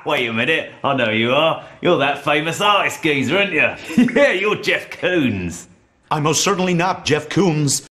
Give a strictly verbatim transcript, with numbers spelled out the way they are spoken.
Wait a minute, I know you are. You're that famous artist geezer, aren't you? Yeah, you're Jeff Koons. I'm most certainly not Jeff Koons.